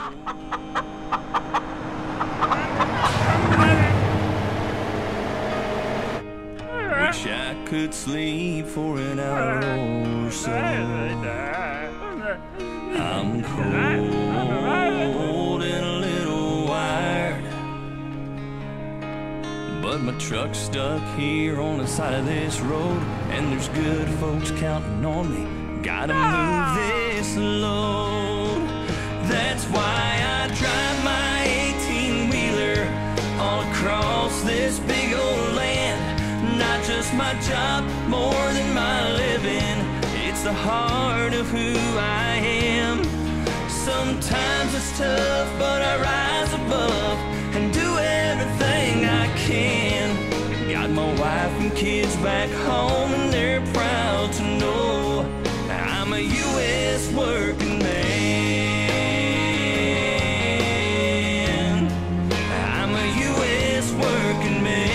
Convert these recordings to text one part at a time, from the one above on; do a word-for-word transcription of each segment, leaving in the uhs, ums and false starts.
Wish I could sleep for an hour or so. I'm cold and a little wired, but my truck's stuck here on the side of this road, and there's good folks counting on me. Gotta move this load. That's why I drive my eighteen-wheeler all across this big old land. Not just my job, more than my living. It's the heart of who I am. Sometimes it's tough, but I rise above and do everything I can. Got my wife and kids back home, and they're proud to know I'm a U S working man. I'm a U S working man.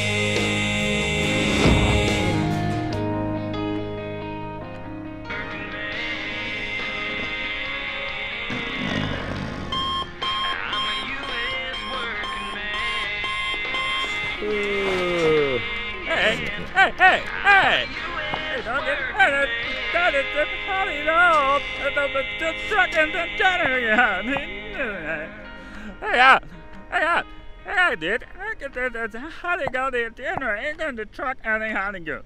Hey, hey, hey, hey! Hey, don't get, hey, that is the party, no! The truck and the generator! Hey, yeah, hey, yeah, hey, I did. How do you go the generator and the truck and then how do you go?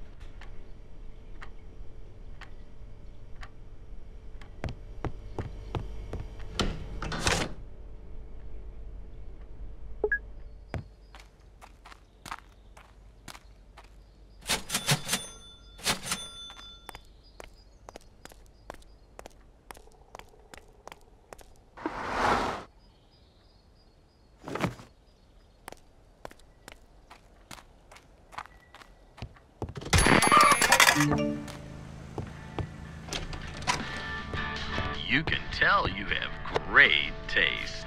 You can tell you have great taste.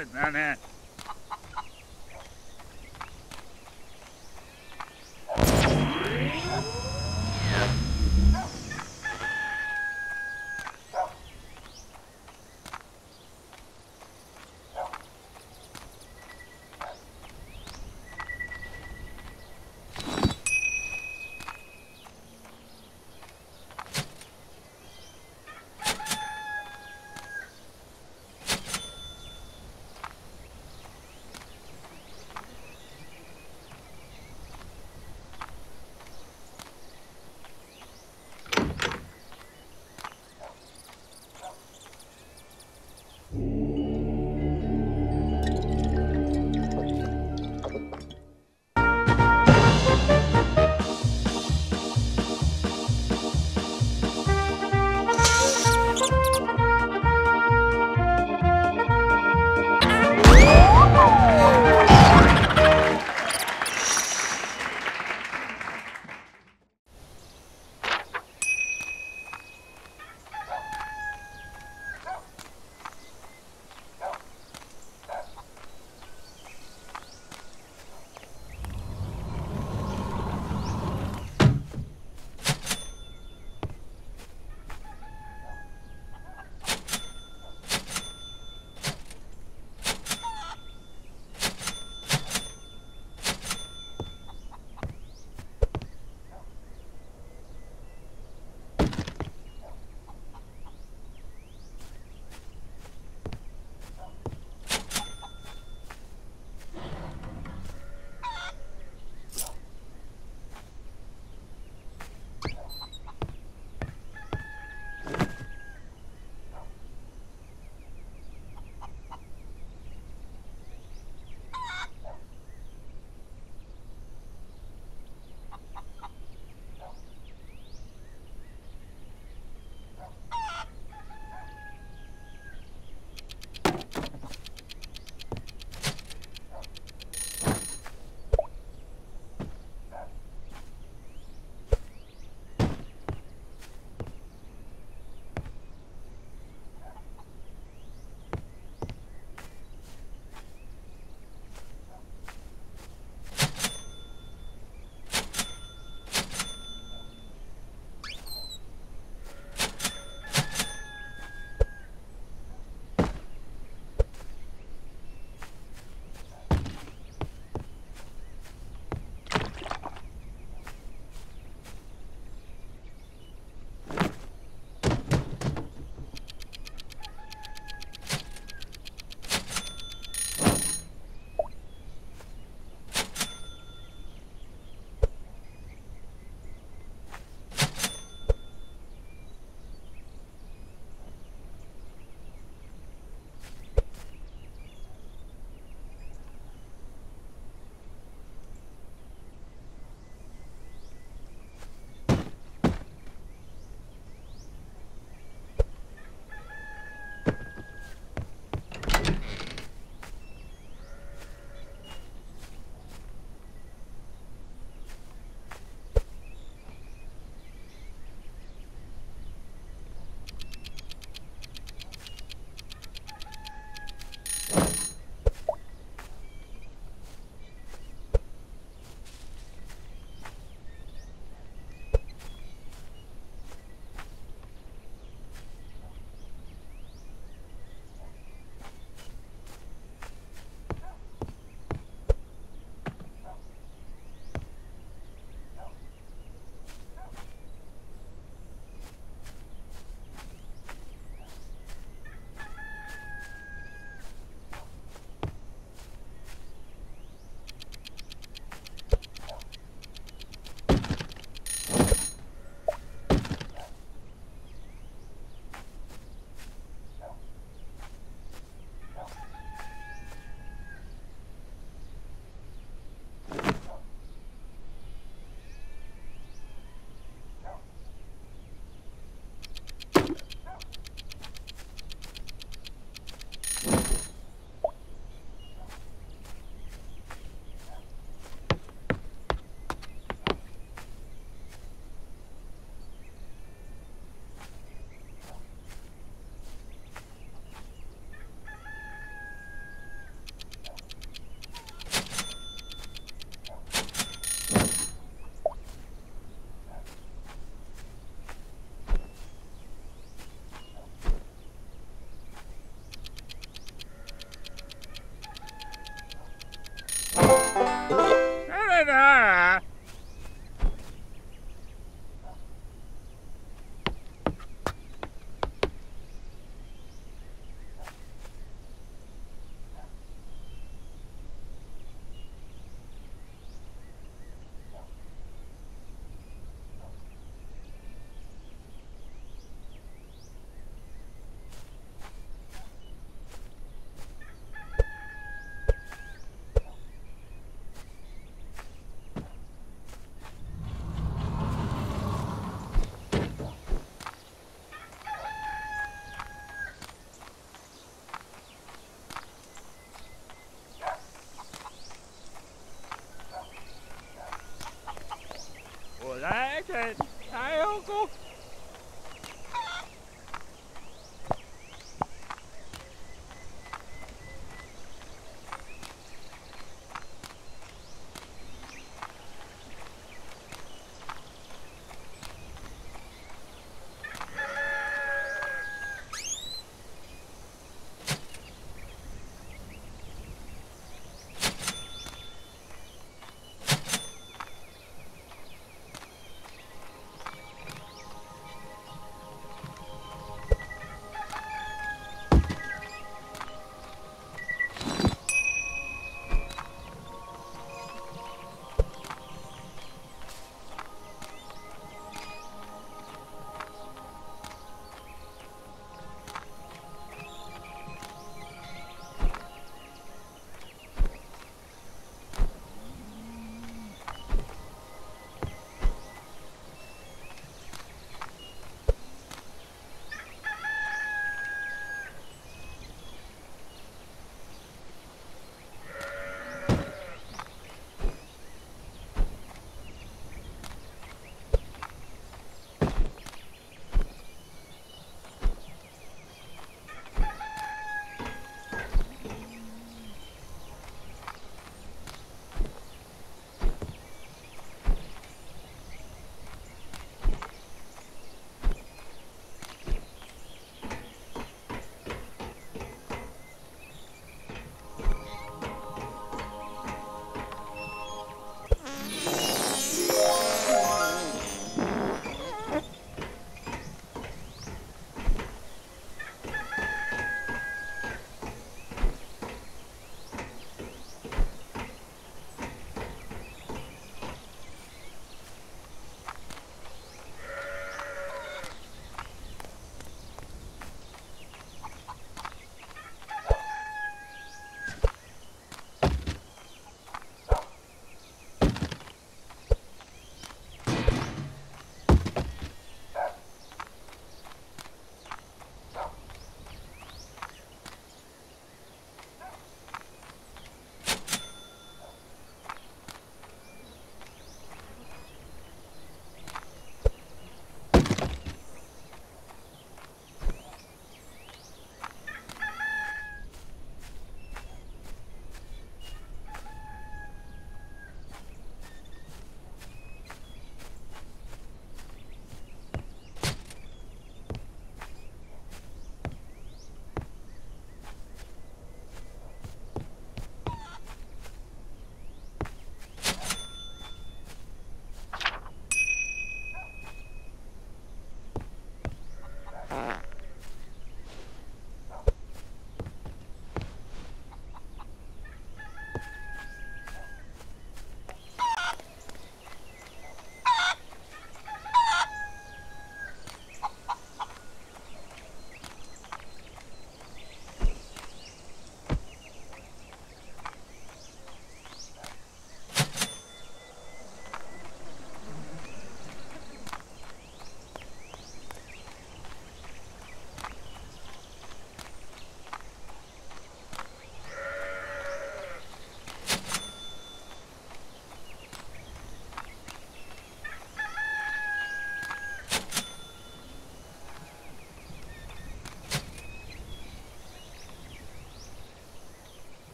it down there.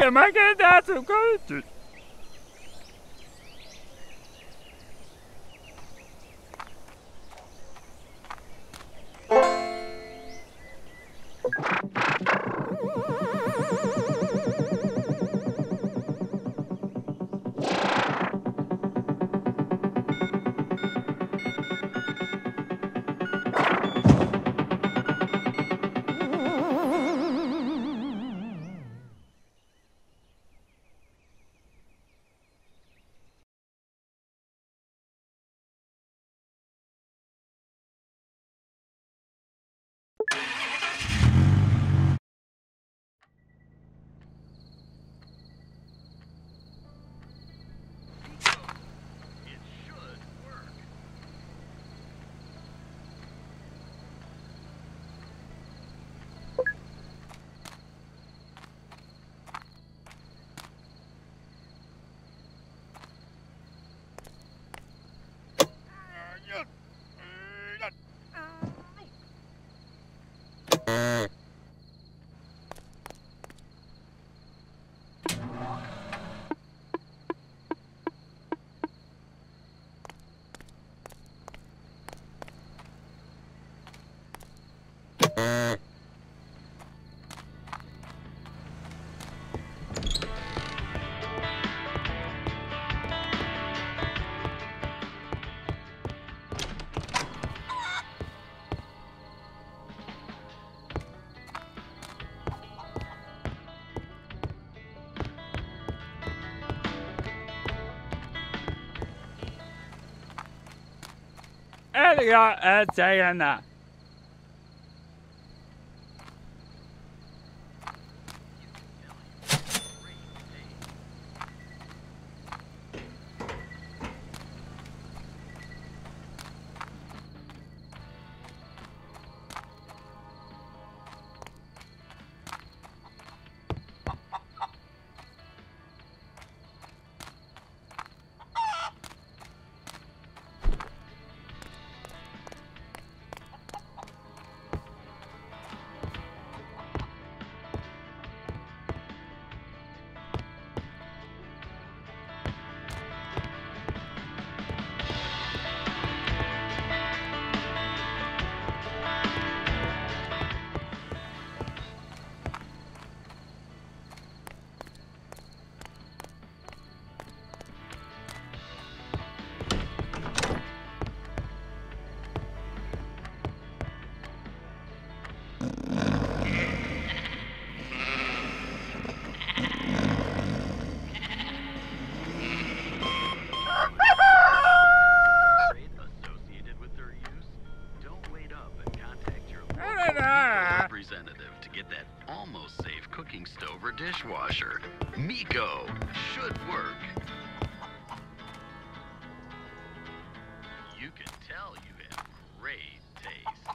Hey, mein Kind hat zum Kotzen. Ja, erzähl nach. To get that almost safe cooking stove or dishwasher. Miko should work. You can tell you have great taste.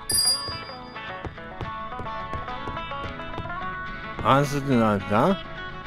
Hast du den halt da?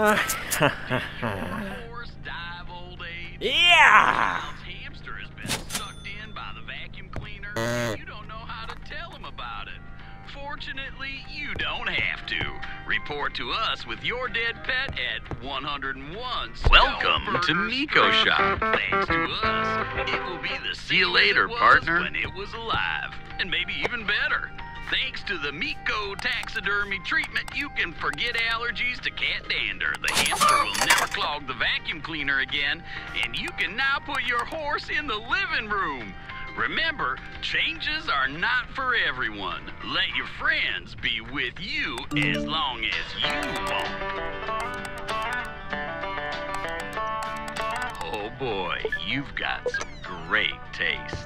Horse die of old age. Yeah! Sounds hamster has been sucked in by the vacuum cleaner. And you don't know how to tell him about it. Fortunately, you don't have to. Report to us with your dead pet at one oh one Welcome to Miko Shop. Thanks to us, it will be the see you later, partner, when it was alive, and maybe even better. Thanks to the Miko taxidermy treatment, you can forget allergies to cat dander. The hamster will never clog the vacuum cleaner again, and you can now put your horse in the living room. Remember, changes are not for everyone. Let your friends be with you as long as you want. Oh boy, you've got some great taste.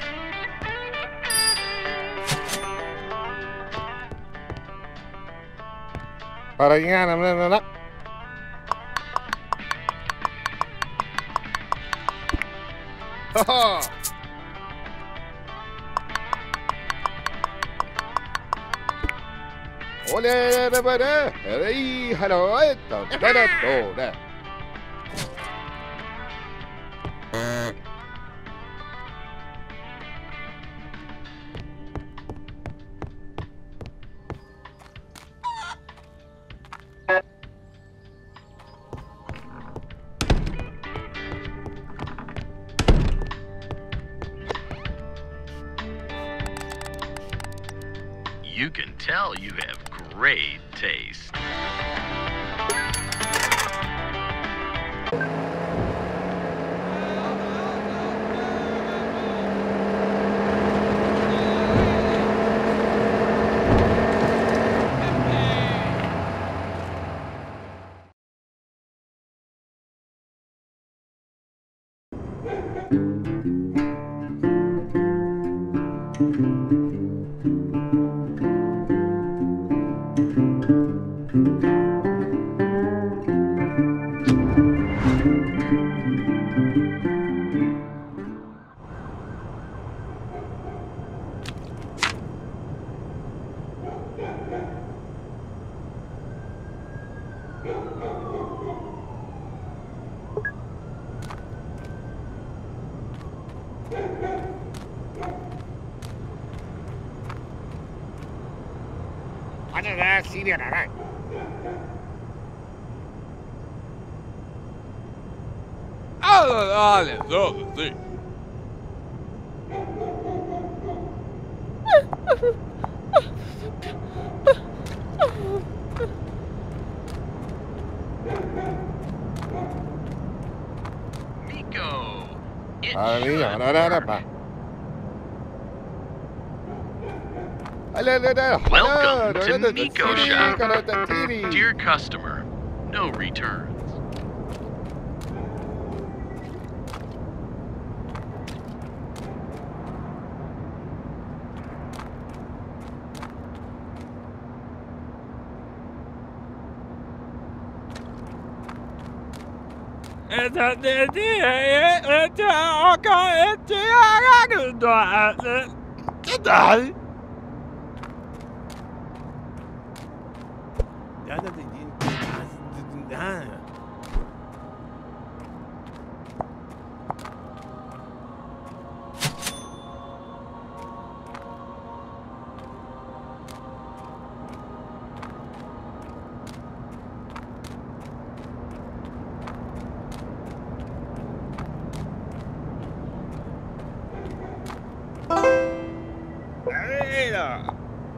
Para llegar a la Ole, da ba da, hey, hello, da da da da. You can tell you have great taste. Ana senior right. Ah, les autres, sí. Miko, it Ah, should mira, no, no, no, pa. Welcome to Miko Shop. Dear Dear customer, no returns. Это не ты, это око, это я да, да. Ja, das ist da. Mira.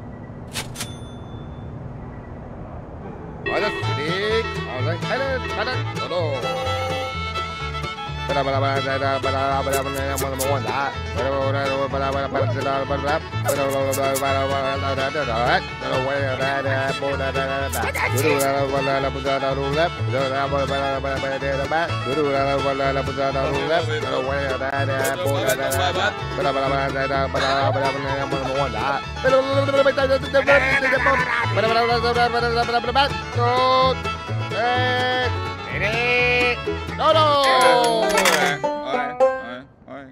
Hola, Nick. Hola, hello, hello, hello. Para para para para para para para No, no! Alright, alright, alright, alright.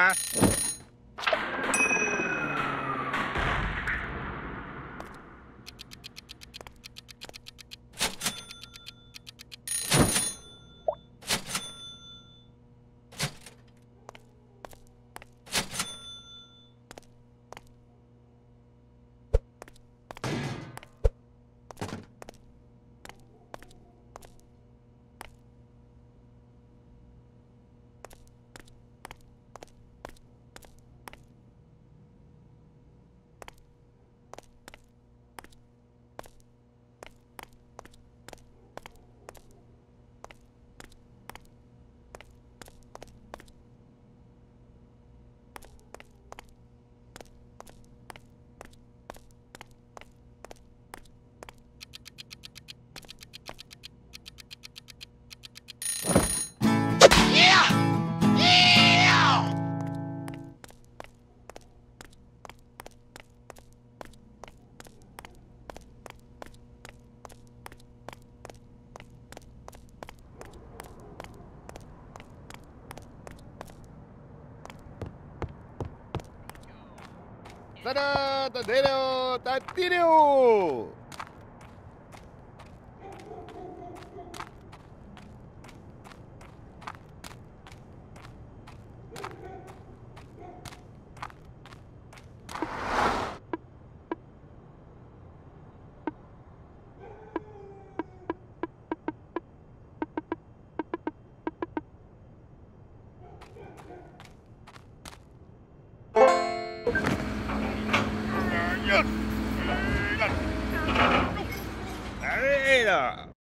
Ja. Tada! Tadeo! Tadeo! Alter!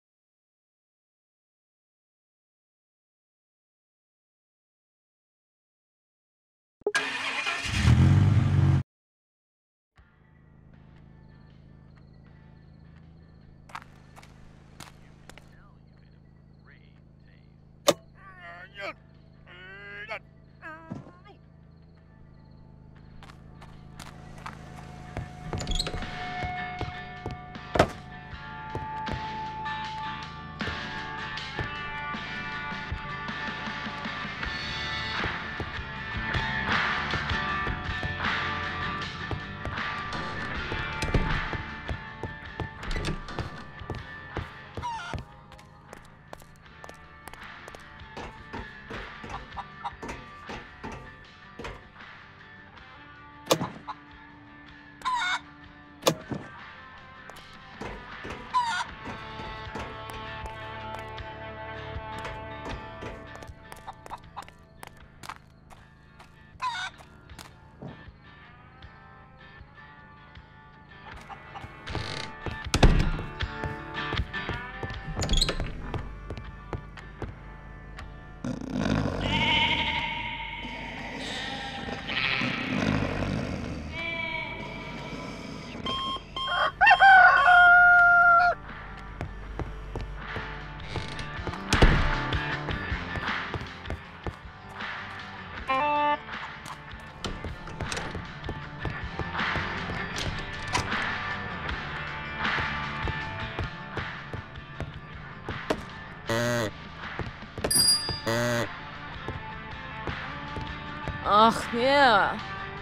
Ach ja.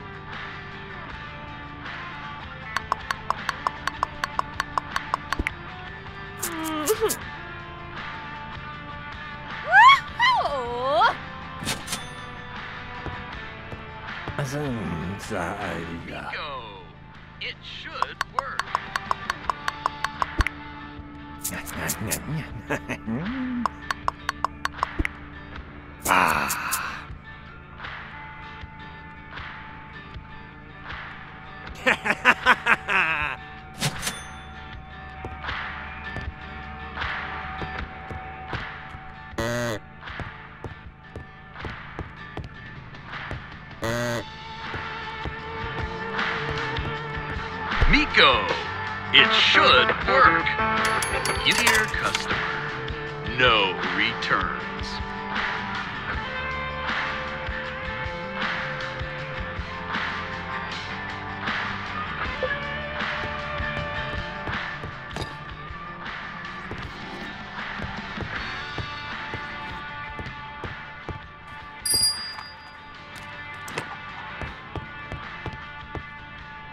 Nico, it should work. Miko, it should work. Dear customer, no returns.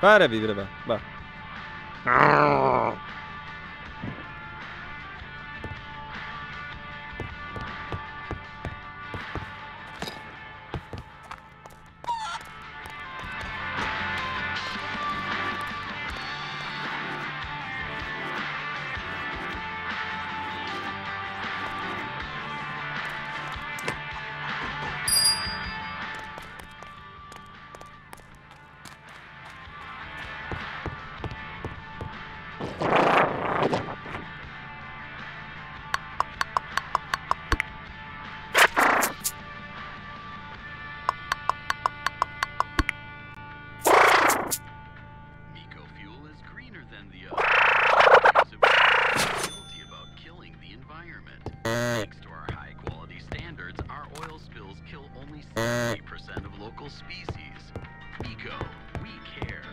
Para vivere, va. Va. Miko fuel is greener than the others. It's guilty about killing the environment. Thanks to our high quality standards, our oil spills kill only seventy percent of local species. Miko, we care.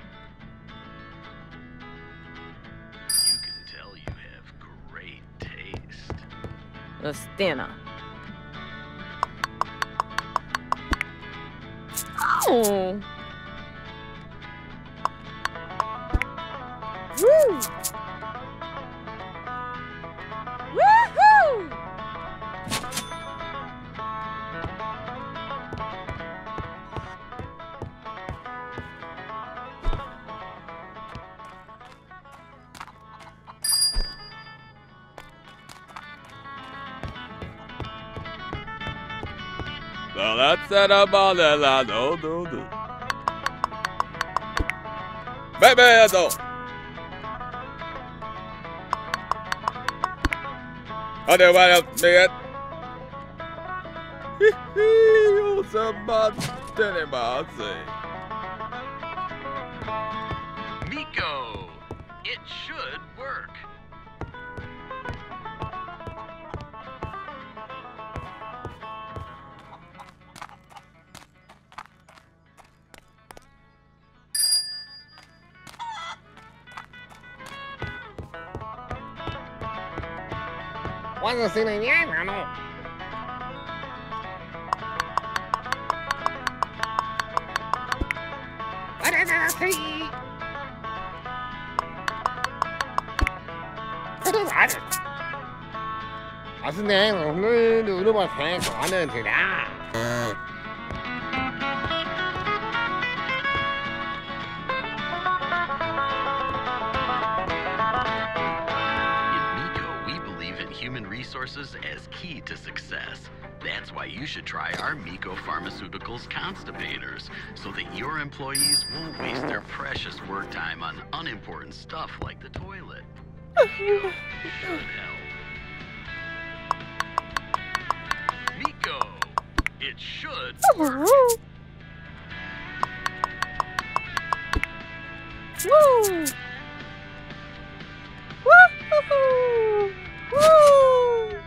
You can tell you have great taste. The Stina. Oh. Woo! Woohoo! Well, that's it about it. I don't do this. Baby, I don't. I don't want to do it. You're so much about it. Miko, it should work. What's the thing in I know. What is it? See? What is it? 무슨 내 오늘 누구 뭐 생 가는 데라. Human resources as key to success. That's why you should try our Miko Pharmaceuticals Constipators, so that your employees won't waste their precious work time on unimportant stuff like the toilet. Miko should help. Miko, it should work. Woo! Woo! Woo!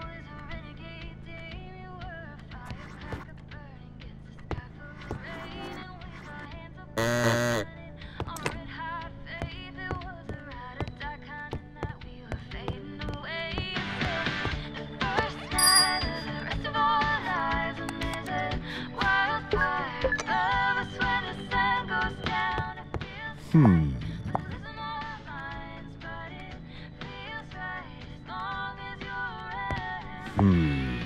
Hmm. Hmm.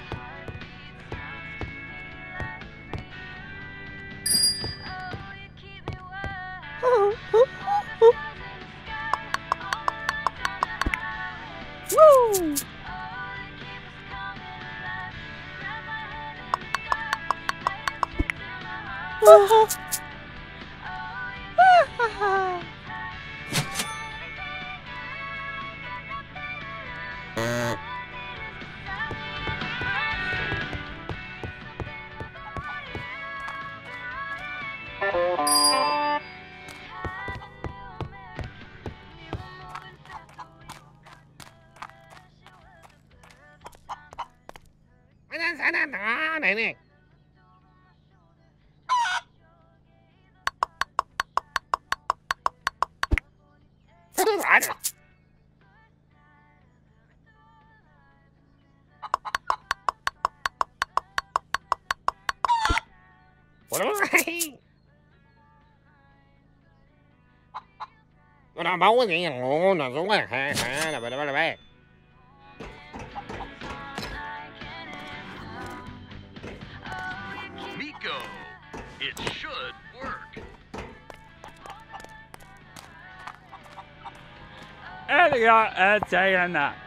Woo! này nè. Lại rồi. Nó bấu cái gì nó xuống à ha ha là bye bye bye. Miko, it should work. Elliot, uh, Diana.